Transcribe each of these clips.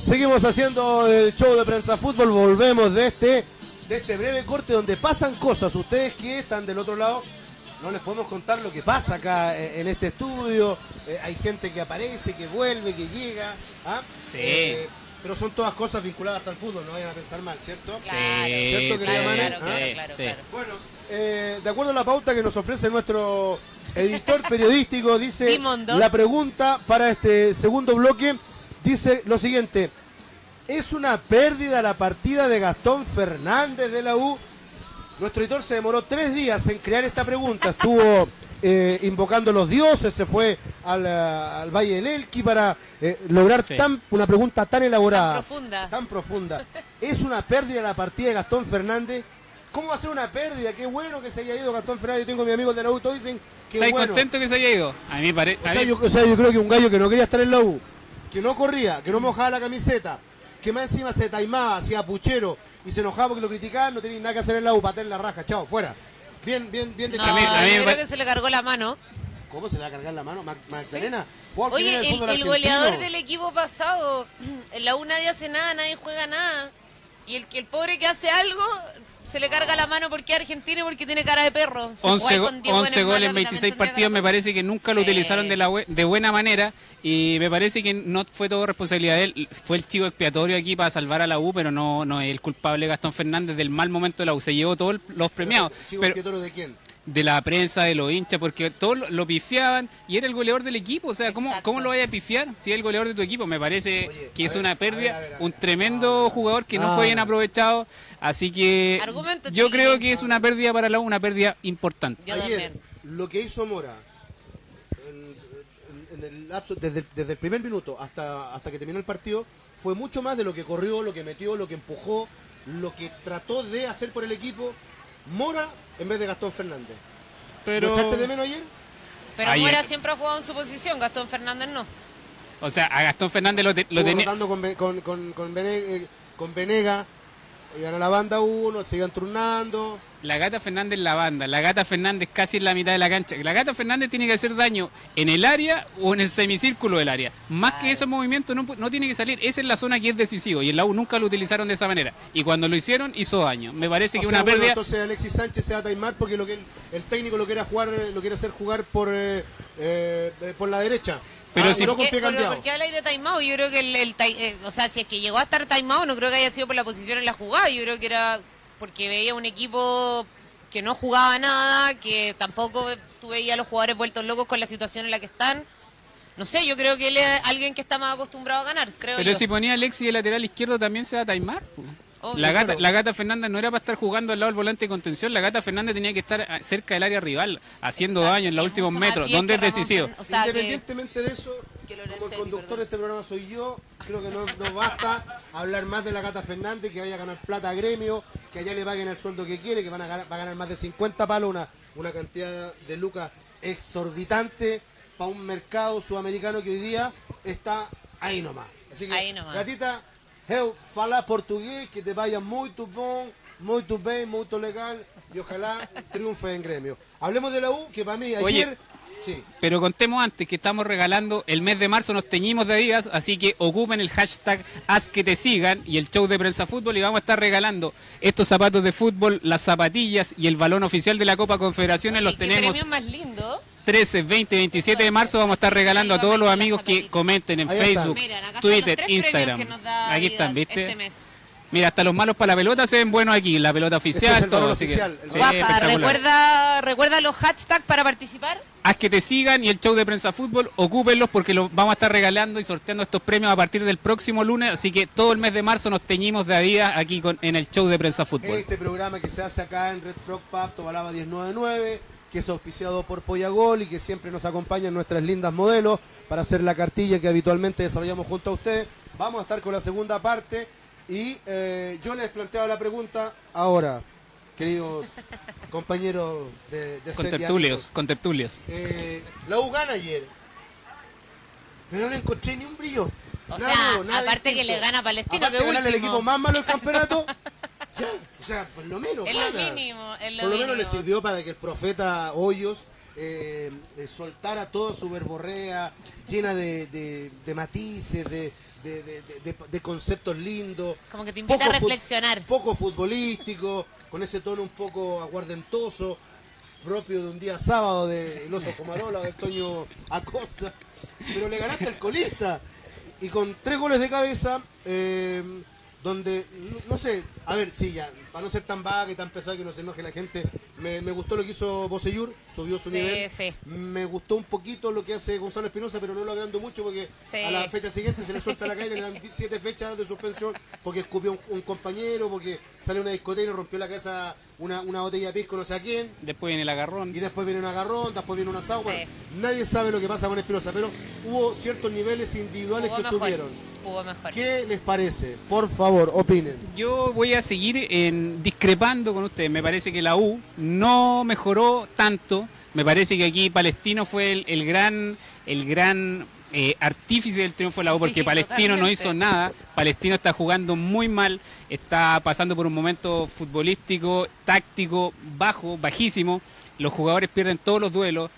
Seguimos haciendo el show de Prensa Fútbol. Volvemos de este breve corte donde pasan cosas. Ustedes que están del otro lado, no les podemos contar lo que pasa acá en este estudio. Hay gente que aparece, que vuelve, que llega. ¿Ah? Sí. Pero son todas cosas vinculadas al fútbol, no vayan a pensar mal, ¿cierto? Claro, ¿Cierto, querida Mane? claro. Bueno, de acuerdo a la pauta que nos ofrece nuestro editor periodístico, dice la pregunta para este segundo bloque, dice lo siguiente: ¿es una pérdida la partida de Gastón Fernández de la U? Nuestro editor se demoró 3 días en crear esta pregunta, estuvo invocando a los dioses, se fue al Valle del Elqui para lograr una pregunta tan elaborada, tan profunda. ¿Es una pérdida la partida de Gastón Fernández? ¿Cómo va a ser una pérdida? Qué bueno que se haya ido Gastón Fernández. Yo tengo a mis amigos de la U, todos dicen que ¿Estás bueno. contento que se haya ido? A mí parece. O sea, yo creo que un gallo que no quería estar en la U, que no corría, que no mojaba la camiseta, que más encima se taimaba, hacía puchero y se enojaba porque lo criticaban, no tenía nada que hacer en la U, patear la raja, chao, fuera. Bien de yo creo que se le cargó la mano. ¿Cómo se le va a cargar la mano? Magdalena. Sí. Oye, el goleador del equipo pasado, en la U nadie hace nada, nadie juega nada. Y el pobre que hace algo, se le carga la mano porque es argentino y porque tiene cara de perro. 11 goles en 26 partidos, me parece que nunca lo utilizaron de buena manera. Y me parece que no fue todo responsabilidad de él. Fue el chivo expiatorio aquí para salvar a la U, pero no es el culpable Gastón Fernández del mal momento de la U. Se llevó todos los premiados. ¿Chivo expiatorio de quién? De la prensa, de los hinchas, porque todos lo pifiaban y era el goleador del equipo. O sea, ¿cómo lo vaya a pifiar si es el goleador de tu equipo? Me parece que es una pérdida, un tremendo jugador que no fue bien aprovechado. Así que yo creo que es una pérdida para la U, una pérdida importante. Ayer, lo que hizo Mora en el lapso, desde el primer minuto hasta que terminó el partido, fue mucho más de lo que corrió, lo que metió, lo que empujó, lo que trató de hacer por el equipo Mora en vez de Gastón Fernández. ¿Lo echaste de menos ayer? Pero ayer Mora siempre ha jugado en su posición, Gastón Fernández no. O sea, a Gastón Fernández lo tenía... rotando con Venega, iban a la banda uno, se iban turnando. La Gata Fernández en la banda, la Gata Fernández casi en la mitad de la cancha. La Gata Fernández tiene que hacer daño en el área o en el semicírculo del área. Más que esos movimientos no tiene que salir. Esa es la zona que es decisivo y en la U nunca lo utilizaron de esa manera. Y cuando lo hicieron, hizo daño. Me parece que una pérdida... Entonces Alexis Sánchez se va a taimar porque el técnico lo quiere hacer jugar por la derecha. Pero si no ¿Por qué habláis de timeout? Yo creo que o sea, si es que llegó a estar timeout, no creo que haya sido por la posición en la jugada. Yo creo que era porque veía un equipo que no jugaba nada, que tampoco tú veías a los jugadores vueltos locos con la situación en la que están. No sé, yo creo que él es alguien que está más acostumbrado a ganar, Pero si ponía a Alexis de lateral izquierdo también se va a taimar. La Gata Fernández no era para estar jugando al lado del volante de contención. La Gata Fernández tenía que estar cerca del área rival, haciendo daño en los últimos metros, donde es decisivo. O sea, independientemente de eso, como el conductor de este programa soy yo, creo que no basta hablar más de la Gata Fernández, que vaya a ganar plata a Gremio, que allá le paguen el sueldo que quiere, que va a ganar más de 50 palos, una cantidad de lucas exorbitante para un mercado sudamericano que hoy día está ahí nomás. Así que, Gatita, fala portugués, que te vaya muy bom, muy bien, muy legal, y ojalá triunfe en Gremio. Hablemos de la U, que para mí ayer... Oye, sí. Pero contemos antes que estamos regalando el mes de marzo, nos teñimos de Adidas, así que ocupen el hashtag #HazQueTeSigan y el show de Prensa Fútbol y vamos a estar regalando estos zapatos de fútbol, las zapatillas y el balón oficial de la Copa Confederaciones. Los tenemos. ¿Qué premio más lindo? 13, 20, 27 de marzo vamos a estar regalando a todos los amigos que comenten en Facebook, Twitter, Instagram. Aquí están, ¿viste? Este mes. Mira, hasta los malos para la pelota se ven buenos aquí, la pelota oficial, todo. Así oficial, que, sí, recuerda los hashtags para participar. Haz que te sigan y el show de Prensa Fútbol, ocúpenlos porque los vamos a estar regalando y sorteando estos premios a partir del próximo lunes, así que todo el mes de marzo nos teñimos de Adidas aquí en el show de Prensa Fútbol. Este programa que se hace acá en Red Frog Pub, Tobalaba 1099, que es auspiciado por Pollagol y que siempre nos acompañan nuestras lindas modelos para hacer la cartilla que habitualmente desarrollamos junto a ustedes. Vamos a estar con la segunda parte y yo les planteaba la pregunta ahora, queridos compañeros de contertulios. La U gana ayer, pero no le encontré ni un brillo. Nada aparte que le gana a Palestino, aparte que ganarle el equipo más malo del campeonato. O sea, por lo menos. Es lo mínimo. Por lo menos le sirvió para que el profeta Hoyos soltara toda su verborrea, llena de matices, de conceptos lindos. Como que te invita a reflexionar. Poco futbolístico, con ese tono un poco aguardentoso, propio de un día sábado del Oso Comarola o del Toño Acosta. Pero le ganaste al colista. Y con 3 goles de cabeza, donde, no sé, a ver, sí, ya, para no ser tan vaga y tan pesada que no se enoje la gente, me gustó lo que hizo Bocellur, subió su nivel. Sí. Me gustó un poquito lo que hace Gonzalo Espinosa, pero no lo agrando mucho porque a la fecha siguiente se le suelta la calle y le dan 7 fechas de suspensión porque escupió un compañero, porque sale a una discoteca y le rompió la cabeza una botella de pisco no sé a quién. Después viene el agarrón. Y después viene un agarrón, después viene un asado. Bueno, nadie sabe lo que pasa con Espinosa, pero hubo ciertos niveles individuales que subieron. Jugó mejor. ¿Qué les parece? Por favor, opinen. Yo voy a seguir discrepando con ustedes. Me parece que la U no mejoró tanto. Me parece que aquí Palestino fue el gran artífice del triunfo de la U, porque Palestino no hizo nada. Palestino está jugando muy mal, está pasando por un momento futbolístico, táctico, bajísimo. Los jugadores pierden todos los duelos,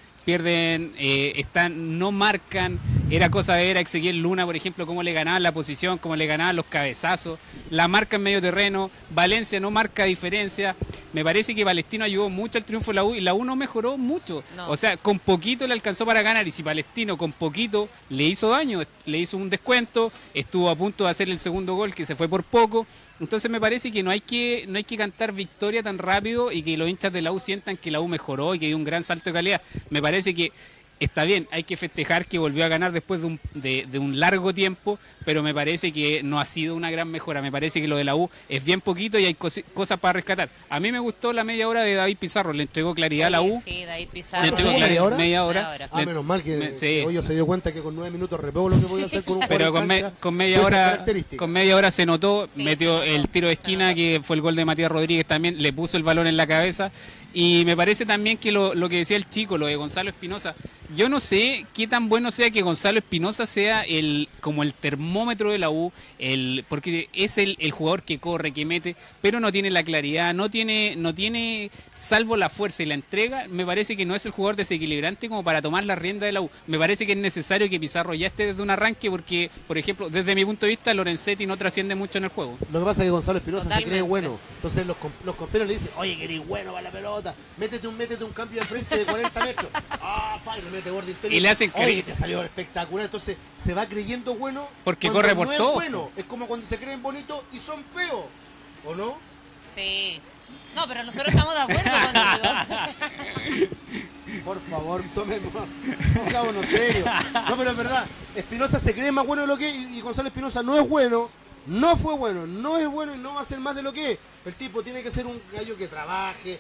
no marcan. Era cosa de ver a Ezequiel Luna, por ejemplo, cómo le ganaban la posición, cómo le ganaban los cabezazos, la marca en medio terreno. Valencia no marca diferencia. Me parece que Palestino ayudó mucho al triunfo de la U y la U no mejoró mucho. No. O sea, con poquito le alcanzó para ganar, y si Palestino con poquito le hizo daño, le hizo un descuento, estuvo a punto de hacer el segundo gol que se fue por poco. Entonces me parece que no hay que cantar victoria tan rápido y que los hinchas de la U sientan que la U mejoró y que dio un gran salto de calidad. Me parece que está bien, hay que festejar que volvió a ganar después de un largo tiempo, pero me parece que no ha sido una gran mejora. Me parece que lo de la U es bien poquito y hay cosas para rescatar. A mí me gustó la media hora de David Pizarro, le entregó claridad a la U. Sí, David Pizarro. Le entregó claridad, media hora. Menos mal que hoy se dio cuenta que con 9 minutos repego lo que podía hacer con un pero con media hora se notó, metió el tiro de esquina, que fue el gol de Matías Rodríguez también, le puso el balón en la cabeza. Y me parece también que lo que decía el chico, lo de Gonzalo Espinosa, yo no sé qué tan bueno sea que Gonzalo Espinosa sea como el termómetro de la U, porque es el jugador que corre, que mete, pero no tiene la claridad, no tiene salvo la fuerza y la entrega. Me parece que no es el jugador desequilibrante como para tomar la rienda de la U. Me parece que es necesario que Pizarro ya esté desde un arranque, porque, por ejemplo, desde mi punto de vista, Lorenzetti no trasciende mucho en el juego. Lo que pasa es que Gonzalo Espinosa se cree bueno, entonces los compañeros le dicen, oye, que eres bueno para la pelota, métete un cambio de frente de 40 metros. Y lo mete gordo y le hacen oye, te salió espectacular. Entonces se va creyendo bueno porque corre por todo. Es bueno. Es como cuando se creen bonitos y son feos, ¿o no? Sí. No, pero nosotros estamos de acuerdo contigo. Por favor, pongámonos serio. No, pero es verdad, Espinosa se cree más bueno de lo que es, y Gonzalo Espinosa no es bueno. No fue bueno, no es bueno y no va a ser más de lo que es. El tipo tiene que ser un gallo que trabaje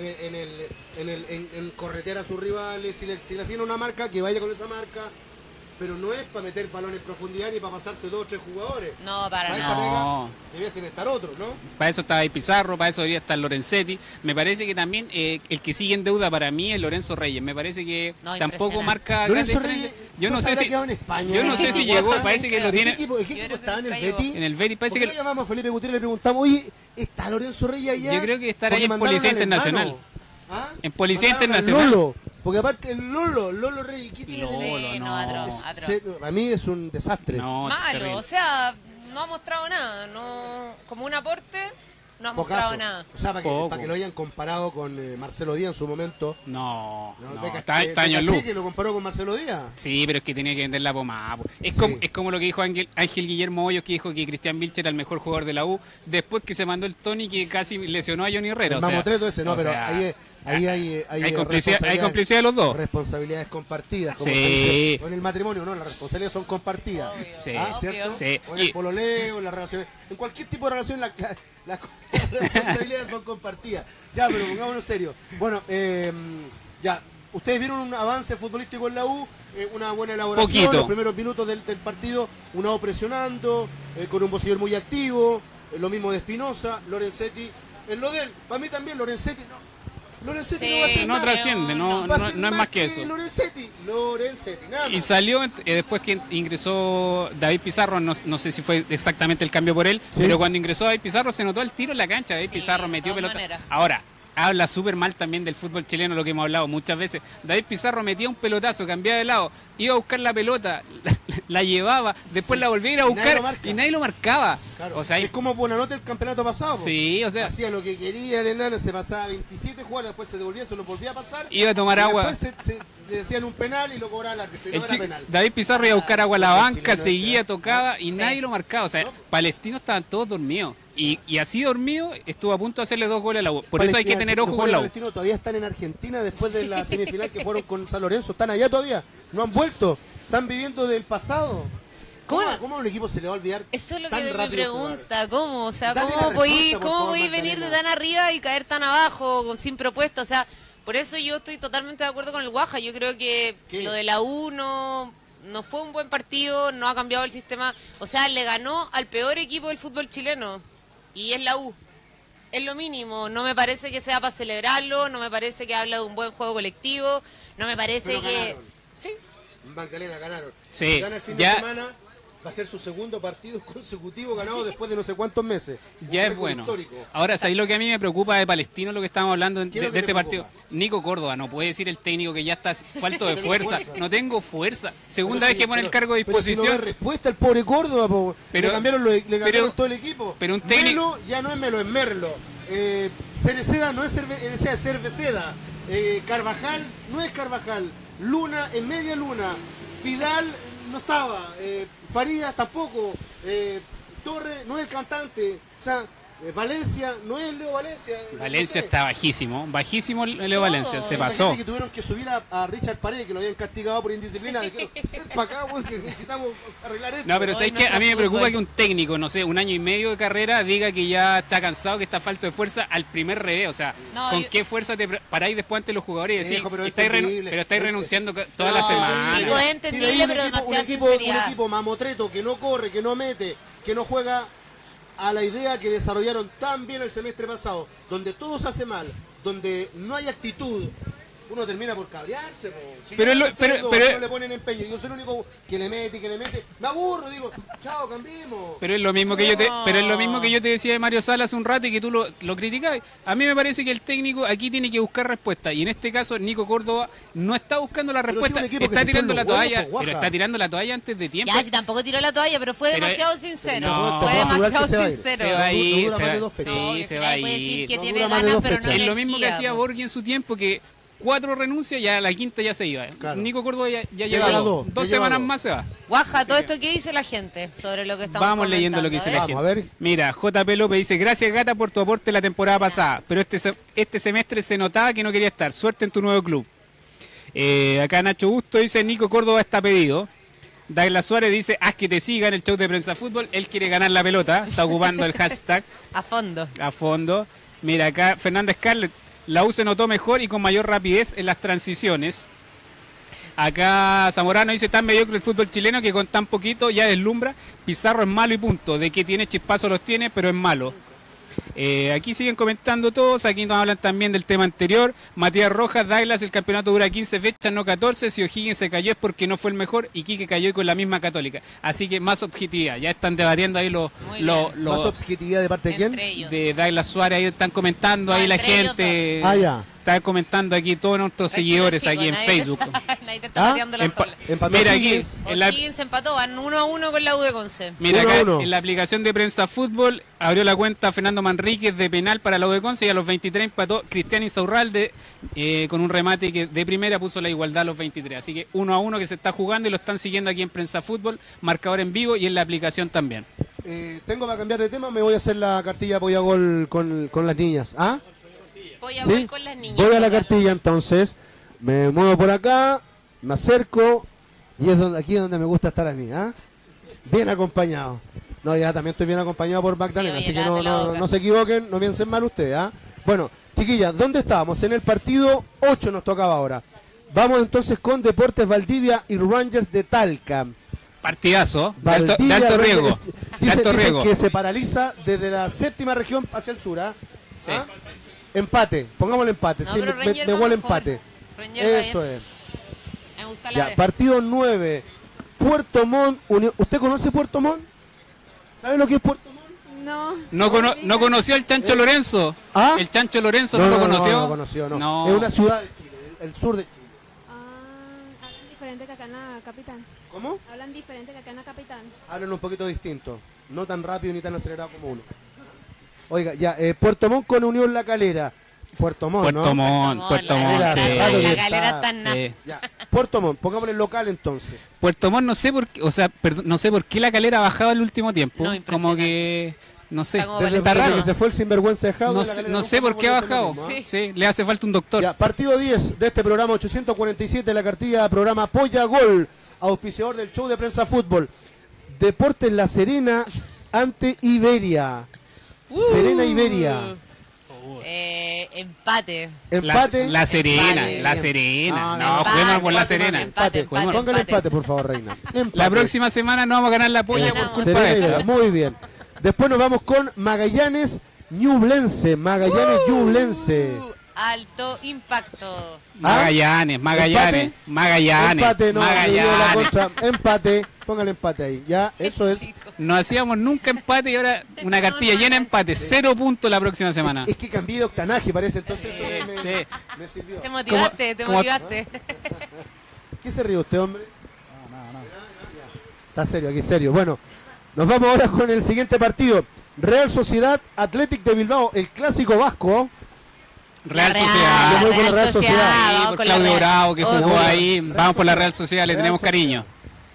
en corretear a sus rivales. Si le hacen una marca, que vaya con esa marca. Pero no es para meter balón en profundidad ni para pasarse 2 o 3 jugadores. No, para esa nada. pega debiesen estar otros, ¿no? Para eso está Pizarro, para eso debería estar Lorenzetti. Me parece que también el que sigue en deuda para mí es Lorenzo Reyes. Me parece que tampoco marca Lorenzo Reyes. Yo no sé si en España. Yo no sé si llegó, parece que lo tiene. ¿Qué equipo estaba en el Betis? En el Betis parece que lo llamamos a Felipe Gutiérrez y le preguntamos, oye, ¿está Lorenzo Reyes allá? Yo creo que estará ahí en Policía Internacional. En Policía Internacional. Lolo, porque aparte el Lolo Reyes, ¿qué tiene? No, a mí es un desastre. No, malo, o sea, no ha mostrado nada, no, como un aporte, no ha mostrado nada. O sea, para que lo hayan comparado con Marcelo Díaz en su momento. No, está año luz. ¿Que lo comparó con Marcelo Díaz? Sí, pero es que tenía que vender la pomada. Es como lo que dijo Ángel Guillermo Hoyos, que dijo que Cristian Vilche era el mejor jugador de la U, después que se mandó el Tony que casi lesionó a Johnny Herrera. El mamotreto ese, no, pero ahí hay complicidad de los dos. Responsabilidades compartidas. Como sí. O en el matrimonio, no, las responsabilidades son compartidas. Sí. ¿Cierto? Sí. O en el pololeo, en las relaciones. En cualquier tipo de relación, las responsabilidades son compartidas. Ya, pero pongámonos serio. Bueno, ya. Ustedes vieron un avance futbolístico en la U, una buena elaboración, los primeros minutos del partido, una U presionando, con un Bocellur muy activo, lo mismo de Espinosa, Lorenzetti, en lo de él, para mí también Lorenzetti no trasciende, no es más que eso. Lorenzetti, nada más. Y salió después que ingresó David Pizarro, no sé si fue exactamente el cambio por él, pero cuando ingresó David Pizarro se notó el tiro en la cancha. David Pizarro metió pelota. Ahora, habla súper mal también del fútbol chileno, lo que hemos hablado muchas veces. David Pizarro metía un pelotazo, cambiaba de lado, iba a buscar la pelota, la llevaba, después la volvía a ir a buscar y nadie lo marcaba. Claro. O sea, es como Buenanote el campeonato pasado. Sí, o sea, hacía lo que quería el enano, se pasaba 27 jugadas, después se devolvía, se lo volvía a pasar. Iba a tomar agua. Después le decían un penal y lo cobraba el árbitro. No era penal. David Pizarro iba a buscar agua a la banca, seguía, tocaba y nadie lo marcaba. O sea, Palestino estaban todos dormidos. Y así dormido estuvo a punto de hacerle 2 goles a la U. Por eso hay que tener ojo con la U. Palestino todavía están en Argentina después de la semifinal que fueron con San Lorenzo. Están allá todavía. No han vuelto. Están viviendo del pasado. ¿Cómo a un equipo se le va a olvidar? Eso es lo que me pregunta. ¿Cómo? O sea, ¿cómo podéis venir de tan arriba y caer tan abajo sin propuesta? O sea, por eso yo estoy totalmente de acuerdo con el Guaja. Yo creo que lo de la U no fue un buen partido, no ha cambiado el sistema. O sea, le ganó al peor equipo del fútbol chileno. Y es la U. Es lo mínimo. No me parece que sea para celebrarlo, no me parece que habla de un buen juego colectivo, no me parece que... Sí. Magdalena ganaron. Sí. Si gana el fin de semana, va a ser su segundo partido consecutivo ganado después de no sé cuántos meses. Ya es bueno. Histórico. Ahora, ¿sabéis lo que a mí me preocupa de Palestino, lo que estamos hablando de este partido? Nico Córdoba, no puede decir el técnico que ya está falto de fuerza. No tengo fuerza. Segunda vez que pone el cargo de disposición. Pero si no da respuesta el pobre Córdoba, le cambiaron todo el equipo. Pero un técnico... Melo ya no es Melo, es Merlo. Cereceda no es Cereceda, es Cerveceda. Carvajal no es Carvajal. Luna es media Luna. Vidal no estaba. Farías tampoco. Torres no es el cantante. O sea, Valencia no es Leo Valencia. Valencia está bajísimo. Bajísimo Leo Valencia. Se pasó. Que tuvieron que subir a Richard Paredes, que lo habían castigado por indisciplina. Dijeron, para acá, bueno, que necesitamos arreglar esto. No, pero ¿sabes qué? A mí me preocupa que un técnico, no sé, 1 año y medio de carrera, diga que ya está cansado, que está falto de fuerza al primer revés. O sea, ¿qué fuerza te paráis después ante los jugadores y decís, pero estáis renunciando toda la semana? Chico, es entendible, pero demasiada sinceridad. Un equipo mamotreto que no corre, que no mete, que no juega a la idea que desarrollaron tan bien el semestre pasado, donde todo se hace mal, donde no hay actitud, uno termina por cabrearse. Si pero no le ponen empeño, yo soy el único que le mete, me aburro, digo, chao, cambiemos. Pero es lo mismo que yo te decía de Mario Sala hace un rato y que tú lo criticabas. A mí me parece que el técnico aquí tiene que buscar respuesta, y en este caso Nico Córdoba no está buscando la respuesta, está tirando la toalla, pero está tirando la toalla antes de tiempo. Ya, si tampoco tiró la toalla, pero fue demasiado sincero. Fue demasiado sincero. Se va a ir, se va a ir. Puede decir que tiene ganas, pero no es lo mismo que hacía Borghi en su tiempo, que 4 renuncias, ya la quinta ya se iba. Claro. Nico Córdoba ya lleva 2 semanas más se va. Guaja, todo esto que dice la gente sobre lo que estamos Vamos leyendo lo que dice la gente. A ver. Mira, JP López dice, gracias Gata por tu aporte la temporada pasada, pero este semestre se notaba que no quería estar. Suerte en tu nuevo club. Acá Nacho Busto dice, Nico Córdoba está pedido. Douglas Suárez dice, haz que te siga en el show de Prensa Fútbol. Él quiere ganar la pelota, está ocupando el hashtag. A fondo. Mira, acá Fernanda Scarlett, la U se notó mejor y con mayor rapidez en las transiciones. Acá Zamorano dice, tan mediocre el fútbol chileno que con tan poquito ya deslumbra. Pizarro es malo y punto. De que tiene chispazo los tiene, pero es malo. Aquí siguen comentando todos. Aquí nos hablan también del tema anterior. Matías Rojas, Douglas, el campeonato dura 15 fechas, no 14. Si O'Higgins se cayó es porque no fue el mejor y Quique cayó con la misma Católica. Así que más objetividad. Ya están debatiendo ahí los ¿Más objetividad de parte de quién? De Douglas Suárez. Ahí están comentando ahí la gente. Ya. Está comentando aquí todos nuestros seguidores aquí en Facebook. Mira, aquí O'Higgins empató, van 1-1 con la U de Conce. Mira, acá en la aplicación de Prensa Fútbol abrió la cuenta Fernando Manríquez de penal para la U de Conce y a los 23 empató Cristian Insaurralde con un remate que de primera puso la igualdad a los 23. Así que 1-1 que se está jugando y lo están siguiendo aquí en Prensa Fútbol, marcador en vivo y en la aplicación también. Tengo para cambiar de tema, me voy a hacer la cartilla apoya gol con las niñas. ¿Ah? ¿Sí? Con las niñas. Voy a la cartilla entonces, me muevo por acá, me acerco y aquí es donde me gusta estar a mí, bien acompañado. No, ya también estoy bien acompañado por Magdalena, así que no se equivoquen, no piensen mal ustedes. Bueno, chiquillas, ¿dónde estábamos? En el partido 8 nos tocaba ahora. Vamos entonces con Deportes Valdivia y Rangers de Talca. Partidazo, de alto riesgo. Dicen que se paraliza desde la 7ª región hacia el sur. Sí. Empate, pongámosle empate, sí, me huele empate. Eso es. Me gusta la ya, partido 9, Puerto Montt, ¿usted conoce Puerto Montt? ¿Sabe lo que es Puerto Montt? No conoció al Chancho Lorenzo. ¿Ah? El Chancho Lorenzo no lo conoció. No lo conoció, no. Es una ciudad de Chile, el sur de Chile. Hablan diferente que acá en la capital. ¿Cómo? Hablan diferente que acá en la capital. Hablan un poquito distinto. No tan rápido ni tan acelerado como uno. Oiga, ya, Puerto Montt con Unión La Calera. Puerto Montt, ¿no? Puerto Montt. La Calera está en nada. Ya. Puerto Montt, pongámosle el local entonces. Puerto Montt no sé por qué, no sé por qué La Calera ha bajado el último tiempo. Como que no sé, está raro. Que se fue el sinvergüenza dejado. No sé por qué ha bajado. Sí, le hace falta un doctor. Ya, partido 10 de este programa 847, la cartilla programa Polla Gol, auspiciador del show de prensa fútbol. Deportes La Serena ante Iberia. Serena Iberia. Empate. La Serena. No, juguemos por La Serena. Póngale empate, por favor, Reina. Empate. La próxima semana no vamos a ganar la Polla por culpa de esto. Muy bien. Después nos vamos con Magallanes Ñublense. Alto impacto. Magallanes. Empate. Póngale empate ahí. Ya, eso es. No hacíamos nunca empate y ahora una cartilla llena de empate. 0 puntos la próxima semana. Es que cambié de octanaje, parece. Entonces eso me sirvió. Te motivaste. ¿Qué se ríe usted, hombre? No. Está serio, aquí serio. Bueno, nos vamos ahora con el siguiente partido. Real Sociedad Athletic de Bilbao, el clásico vasco. Real Sociedad. Yo voy con la Real Sociedad. Sí, por Claudio Bravo que jugó ahí. Vamos por la Real Sociedad, le tenemos cariño.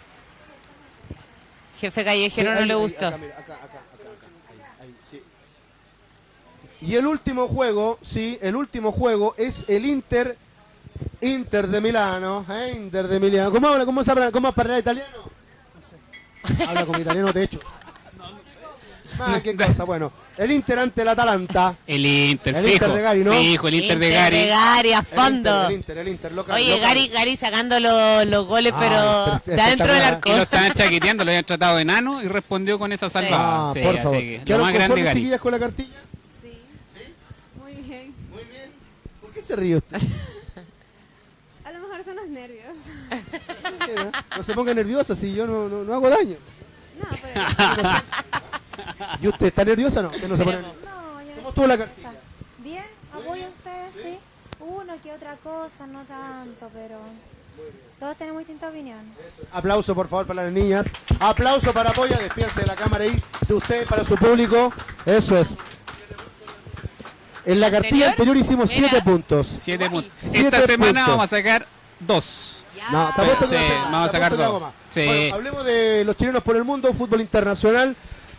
Jefe Callejero no le gustó. Acá, sí. Y el último juego, es el Inter de Milano. Inter de Milano. ¿Cómo habla? ¿Cómo habla italiano? No sé. Habla como italiano, de hecho. Qué cosa, bueno. El Inter ante el Atalanta. El Inter de Gary, ¿no? Fijo, el Inter de Gary. Gary a fondo. El Inter local. Oye, Gary sacando los goles, pero de adentro del arco. Y lo estaban chaqueteando, lo habían tratado de enano y respondió con esa salvada. Sí, por favor. Así que lo más grande, Gary. ¿Chiquillas con la cartilla? Sí. Muy bien. ¿Por qué se ríe usted? A lo mejor son los nervios. No se ponga nerviosa, si yo no hago daño. No, pero... ¿Y usted está nerviosa o no? ¿Usted no se pone nerviosa? No, yo ¿Cómo estuvo la cartilla? Bien, apoyo a ustedes, sí. Uno que otra cosa, no tanto, pero todos tenemos distinta opinión. Aplauso, por favor, para las niñas. Aplauso para Polla. Despídense de la cámara ahí, de ustedes para su público. Eso es. En la cartilla anterior hicimos 7 puntos. 7 puntos. Esta semana vamos a sacar 2. No, está puesto vamos a sacar 2. Bueno, hablemos de los chilenos por el mundo, fútbol internacional.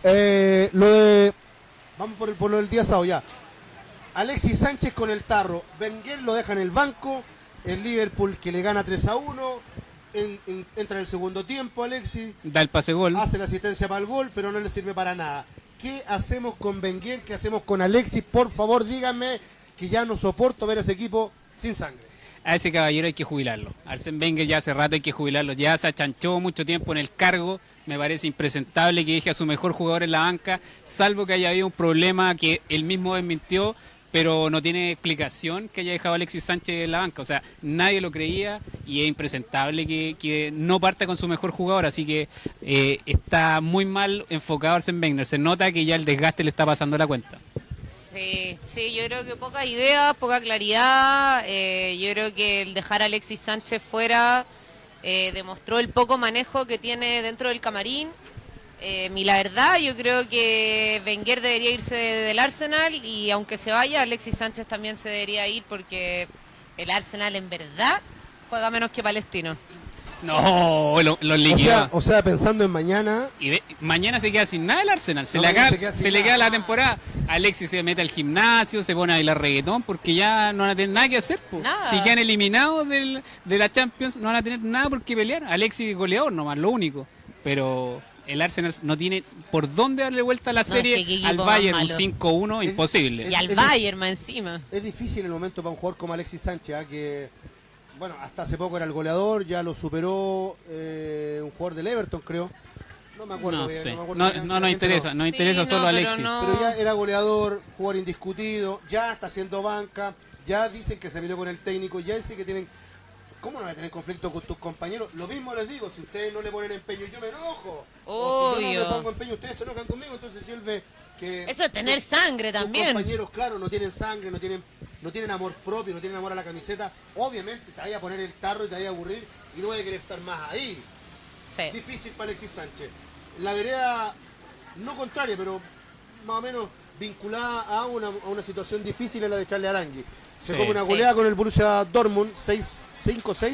Vamos por lo del día sábado ya. Alexis Sánchez con el tarro. Wenger lo deja en el banco. El Liverpool que le gana 3-1. Entra en el segundo tiempo Alexis. Da el pase gol. Hace la asistencia para el gol, pero no le sirve para nada. ¿Qué hacemos con Wenger? ¿Qué hacemos con Alexis? Por favor, díganme, que ya no soporto ver a ese equipo sin sangre. A ese caballero hay que jubilarlo. Arsène Wenger ya hace rato hay que jubilarlo. Ya se achanchó mucho tiempo en el cargo. Me parece impresentable que deje a su mejor jugador en la banca, salvo que haya habido un problema que él mismo desmintió, pero no tiene explicación que haya dejado a Alexis Sánchez en la banca. O sea, nadie lo creía y es impresentable que no parta con su mejor jugador. Así que está muy mal enfocado Arsène Wenger. Se nota que ya el desgaste le está pasando la cuenta. Sí, yo creo que pocas ideas, poca claridad. Yo creo que el dejar a Alexis Sánchez fuera demostró el poco manejo que tiene dentro del camarín. Y la verdad, yo creo que Wenger debería irse del Arsenal y aunque se vaya, Alexis Sánchez también se debería ir porque el Arsenal en verdad juega menos que Palestino. No, lo liquidó. O sea, pensando en mañana. Mañana se queda sin nada el Arsenal. Se le queda la temporada. Alexis se mete al gimnasio, se pone a bailar reggaetón porque ya no van a tener nada que hacer. Si quedan eliminados de la Champions, no van a tener nada por qué pelear. Alexis goleador nomás, lo único. Pero el Arsenal no tiene por dónde darle vuelta a la serie al Bayern, un 5-1, imposible. Y al Bayern más encima. Es difícil el momento para un jugador como Alexis Sánchez, que... Bueno, hasta hace poco era el goleador, ya lo superó un jugador del Everton, creo. No me acuerdo. No nos interesa solo Alexis. Pero ya era goleador, jugador indiscutido, ya está haciendo banca, ya dicen que se vino con el técnico, ya dicen que tienen... ¿Cómo no vas a tener conflicto con tus compañeros? Lo mismo les digo, si ustedes no le ponen empeño, yo me enojo. Obvio. pongo empeño, ustedes se enojan conmigo, entonces si él ve que... Eso es tener sangre también. Sus compañeros, claro, no tienen sangre, no tienen amor propio, no tienen amor a la camiseta, obviamente te vaya a poner el tarro y te vaya a aburrir y no voy a querer estar más ahí. Sí. Difícil para Alexis Sánchez. La vereda, no contraria, pero más o menos vinculada a una situación difícil es la de Charles Arangui. Se come una goleada con el Borussia Dortmund, 5-6.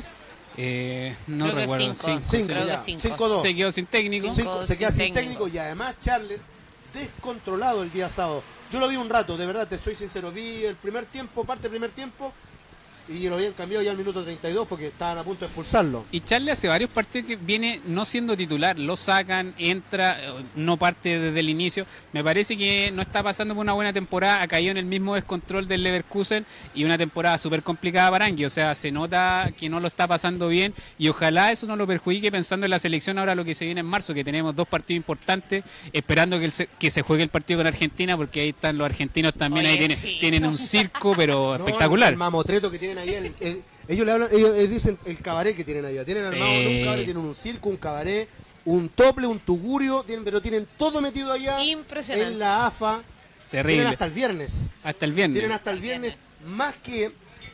No recuerdo, 5-2. Se quedó sin técnico. Se queda sin técnico y además Charles descontrolado el día sábado. Yo lo vi un rato, de verdad, te soy sincero. Vi el primer tiempo, parte del primer tiempo, y lo habían cambiado ya al minuto 32 porque estaban a punto de expulsarlo. Y Charles hace varios partidos que viene no siendo titular, lo sacan, entra, no parte desde el inicio. Me parece que no está pasando por una buena temporada, ha caído en el mismo descontrol del Leverkusen y una temporada súper complicada para Arangui. O sea, se nota que no lo está pasando bien y ojalá eso no lo perjudique pensando en la selección ahora lo que se viene en marzo, que tenemos 2 partidos importantes, esperando que se juegue el partido con Argentina, porque ahí están los argentinos también. Oye, ahí tienen un circo, pero espectacular. El mamotreto que tienen ahí, ellos dicen el cabaret que tienen allá. Tienen armado un cabaret, tienen un circo, un cabaret, un tople, un tugurio, pero tienen todo metido allá. Impresionante. En la AFA. Terrible. Tienen hasta el viernes. Tienen hasta el viernes. Más que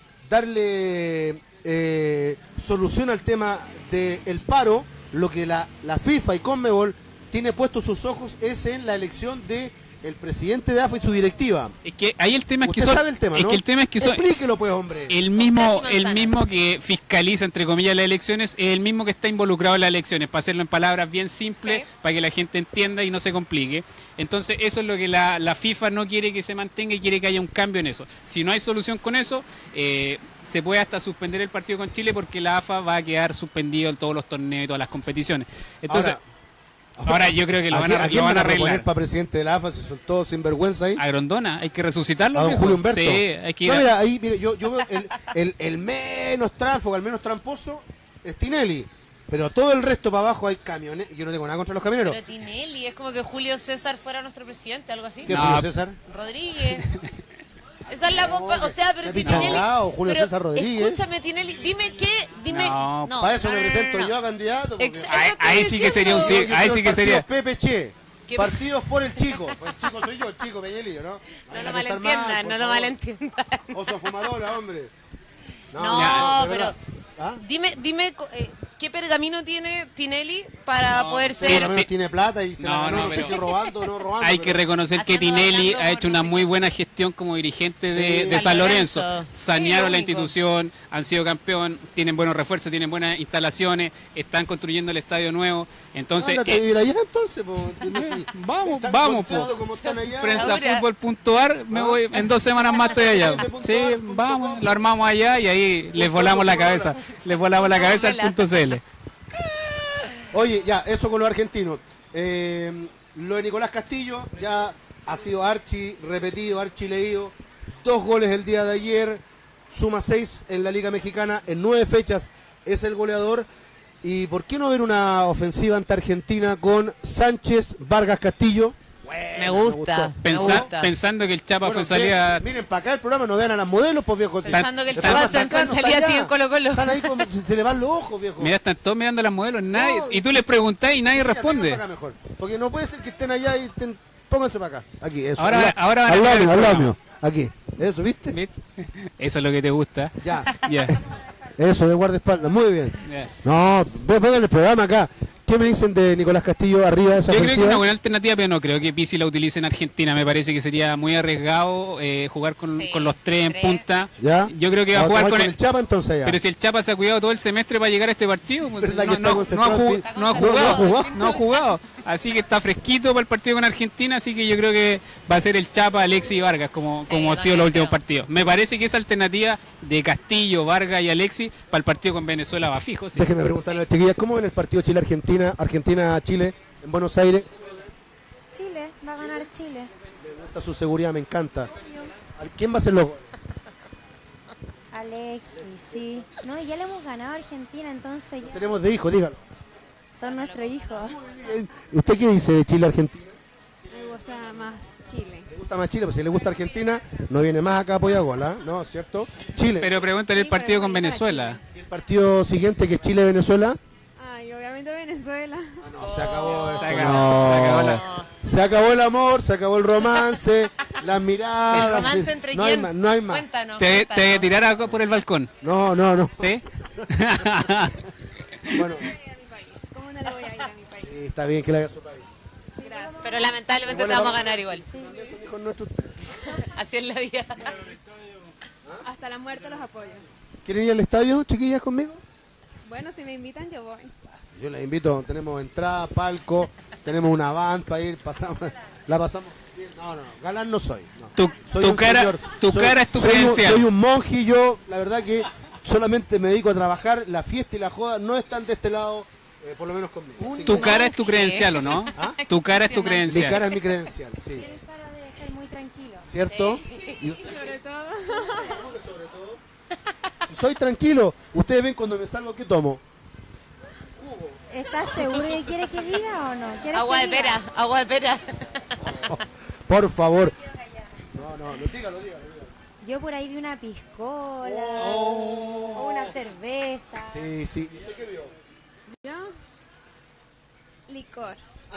darle solución al tema del paro, lo que la FIFA y Conmebol tiene puestos sus ojos es en la elección de el presidente de AFA y su directiva. Es que ahí el tema es que Usted son, sabe el tema, es ¿no? que el tema es que son, explíquelo pues, hombre. el mismo que fiscaliza entre comillas las elecciones es el mismo que está involucrado en las elecciones, para hacerlo en palabras bien simples, para que la gente entienda y no se complique. Entonces eso es lo que la FIFA no quiere que se mantenga y quiere que haya un cambio en eso. Si no hay solución con eso, se puede hasta suspender el partido con Chile, porque la AFA va a quedar suspendido en todos los torneos y todas las competiciones. Entonces ahora yo creo que lo van a arreglar. Para presidente de la AFA, si son todos sinvergüenza ahí. A Grondona, hay que resucitarlo. A don Julio Humberto. Sí, hay que ir. No, mira, ahí yo veo el menos tránsfuga, el menos tramposo es Tinelli. Pero todo el resto para abajo hay camiones. Yo no tengo nada contra los camioneros. Pero Tinelli, es como que Julio César fuera nuestro presidente, algo así. ¿Qué Julio César? Rodríguez. Esa es la copa, o sea, pero si Tinelli... Julio César Rodríguez. Escúchame, Tinelli, dime qué, dime... No, para eso me presento yo a candidato. Ahí sí que sería un... Ahí sí que sería... Pepe Che. Partidos por el chico. El chico soy yo, el chico Peñelillo, ¿no? No lo malentiendan, no lo malentiendan. Oso fumadora, hombre. No, pero... Dime qué pergamino tiene Tinelli para poder ser... Tiene plata y se la ganó, no sé si robando o no robando. Hay que reconocer que Tinelli ha hecho una muy buena gestión como dirigente de San Lorenzo. Sanearon la institución, han sido campeón, tienen buenos refuerzos, tienen buenas instalaciones, están construyendo el estadio nuevo. Entonces, ándate a vivir allá entonces, vamos, Prensafutbol.ar, me voy, en 2 semanas más estoy allá. Sí, vamos, lo armamos allá y ahí les volamos la cabeza. Les volamos la cabeza al .cl. Oye, ya, eso con los argentinos. Lo de Nicolás Castillo ya ha sido archi repetido, archi leído. 2 goles el día de ayer, suma 6 en la Liga Mexicana, en 9 fechas es el goleador. ¿Y por qué no ver una ofensiva ante Argentina con Sánchez, Vargas, Castillo? Me gusta. Pensando que el Chapa fue salida... Miren, para acá el programa no vean a las modelos, pues viejo. Pensando que el Chapa fue salida así en Colo-Colo. Están ahí como se le van los ojos, viejo. Mira, están todos mirando a las modelos, nadie, y tú les preguntás y nadie responde. Acá mejor, porque no puede ser que estén allá y pónganse para acá. Aquí, eso. Ahora al lado mío. Aquí. Eso, ¿viste? Eso es lo que te gusta. Ya. Eso, de guardaespaldas. Muy bien. No, vengan el programa acá. ¿Qué me dicen de Nicolás Castillo arriba de esa ofensiva? Yo creo que es una buena alternativa, pero no creo que Pizzi la utilice en Argentina. Me parece que sería muy arriesgado jugar con los 3 en punta. ¿Ya? Yo creo que va a jugar con el Chapa, entonces ya. Pero si el Chapa se ha cuidado todo el semestre para llegar a este partido, pues no ha jugado. Así que está fresquito para el partido con Argentina, así que yo creo que va a ser el Chapa, Alexis y Vargas, como ha sido los últimos partidos. Me parece que esa alternativa de Castillo, Vargas y Alexis para el partido con Venezuela va fijo. Sí. Déjeme preguntarle a las chiquillas, ¿cómo ven el partido Chile-Argentina, Argentina-Chile en Buenos Aires? Chile, va a ganar Chile. Me gusta su seguridad, me encanta. ¿Quién va a ser los goles? Alexis, sí. No, ya le hemos ganado a Argentina, entonces... Tenemos de hijo, dígalo. Son nuestros hijos. ¿Usted qué dice de Chile-Argentina? Me gusta más Chile. Le gusta más Chile, pues si le gusta Argentina, no viene más acá a Poyagola, ¿no? ¿Cierto? Chile. Pero pregúntale el partido con Venezuela. ¿Y el partido siguiente que es Chile-Venezuela? Ay, obviamente Venezuela. Se acabó. Se acabó Se acabó el amor, se acabó el romance, las miradas. ¿El romance entre no quién? Hay más, no hay más. Cuéntanos. ¿Te tirara por el balcón? No, no, no. ¿Sí? Bueno. ¿Cómo no le voy a ir a mi país? Sí, está bien que le haga a su país. Gracias. Pero lamentablemente te vamos a ganar igual. Así es la vida. Hasta la muerte los apoyo. ¿Quieren ir al estadio, chiquillas, conmigo? Bueno, si me invitan yo voy. Yo les invito, tenemos entrada, palco, tenemos una van para ir, la pasamos. No, galán no soy. No. Tu cara es tu credencial. Soy un monje y yo, la verdad que solamente me dedico a trabajar, la fiesta y la joda no están de este lado, por lo menos conmigo. Tu cara es tu credencial, ¿o no? ¿Ah? Tu cara es tu Mi credencial. cara es mi credencial, sí. Tienes cara de ser muy tranquilo. ¿Cierto? Y sobre todo... Si soy tranquilo, ustedes ven cuando me salgo, ¿qué tomo? ¿Estás seguro que quieres que diga o no? ¿Quieres Agua que de diga? pera, agua de pera. Por favor. No, dígalo. Yo por ahí vi una piscola Oh. o una cerveza. Sí. ¿Y usted qué vio? Yo... Licor.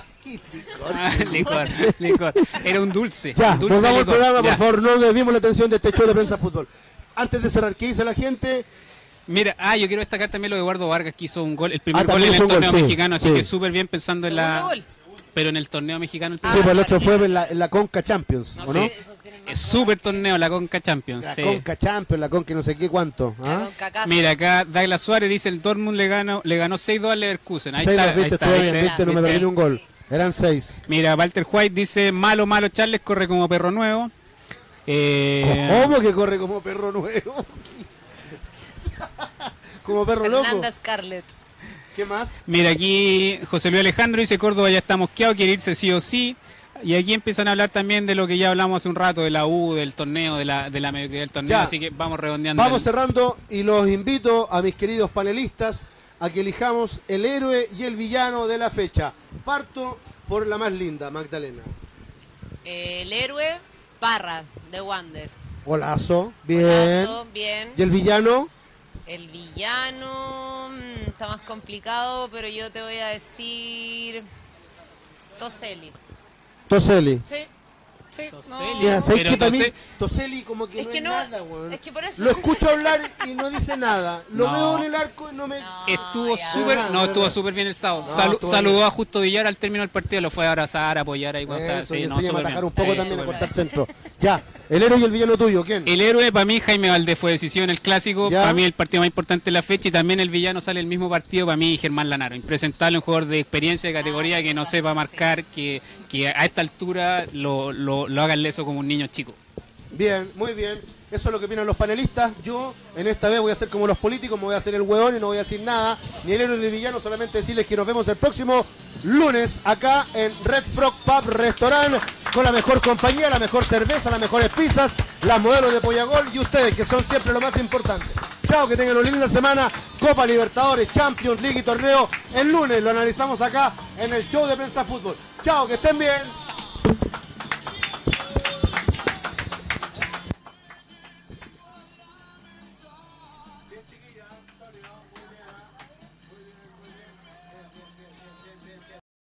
Licor. Era un dulce. Ya, un dulce nos vamos al licor. programa, Ya. por favor, no desviemos la atención de este show de Prensa Fútbol. Antes de cerrar, ¿qué dice la gente? Mira, yo quiero destacar también lo de Eduardo Vargas, que hizo un gol, el primer gol también en el hizo un gol, torneo sí, mexicano, así sí. que súper bien pensando en Segundo la... gol. Pero en el torneo mexicano... Sí, pues el otro fue en la Conca Champions, ¿o no? Sí. Es súper torneo, la Conca Champions. La sí. Conca Champions, la Conca no sé qué cuánto. La ¿Ah? CONCACAF. Mira, acá Douglas Suárez dice el Dortmund le ganó 6-2 al Leverkusen. Ahí 6 está, los viste, estuvo bien, ¿viste? viste, no me perdí ni un gol. Eran 6. Mira, Walter White dice, malo, Charles corre como perro nuevo. ¿Cómo que corre como perro nuevo? Como perro loco. Fernanda Scarlett. ¿Qué más? Mira, aquí José Luis Alejandro dice, Córdoba ya está mosqueado, quiere irse sí o sí. Y aquí empiezan a hablar también de lo que ya hablamos hace un rato, de la U, del torneo, de la mediocridad del torneo. Ya. Así que vamos redondeando. Vamos cerrando y los invito a mis queridos panelistas a que elijamos el héroe y el villano de la fecha. Parto por la más linda, Magdalena. El héroe, Parra, de Wander. Golazo, bien. Golazo, bien. ¿Y el villano? El villano está más complicado, pero yo te voy a decir Toselli. Toselli. Sí, Toselli. Mira, ¿sabes Pero qué para mí? Tose- Toselli como que Es no que es no, nada, weón. es que por eso... Lo escucho hablar y no dice nada. Lo No. veo en el arco y no me... No, Estuvo ya. súper, Verdad, no, estuvo verdad. súper bien el sábado. No, estuvo Saludó bien. a Justo Villar al término del partido, lo fue a abrazar, a apoyar ahí cuando estaba. Eso, y Sí, no, enséñame a súper atacar bien. un poco Sí, también, a súper cortar bien. centro. Ya, el héroe y el villano tuyo, ¿quién? El héroe para mí, Jaime Valdés, fue decisión en el clásico. Ya. Para mí el partido más importante de la fecha, y también el villano sale el mismo partido. Para mí, Germán Lanaro. Impresentable, un jugador de experiencia, de categoría, que no sepa marcar, que a esta altura lo haga leso como un niño chico. Bien, muy bien. Eso es lo que opinan los panelistas. Yo, en esta vez, voy a hacer como los políticos, me voy a hacer el huevón y no voy a decir nada. Ni el héroe ni el villano, solamente decirles que nos vemos el próximo lunes acá en Red Frog Pub Restaurant con la mejor compañía, la mejor cerveza, las mejores pizzas, las modelos de Pollagol y ustedes, que son siempre lo más importante. Chao, que tengan una linda semana. Copa Libertadores, Champions League y torneo. El lunes lo analizamos acá en el show de Prensa Fútbol. Chao, que estén bien.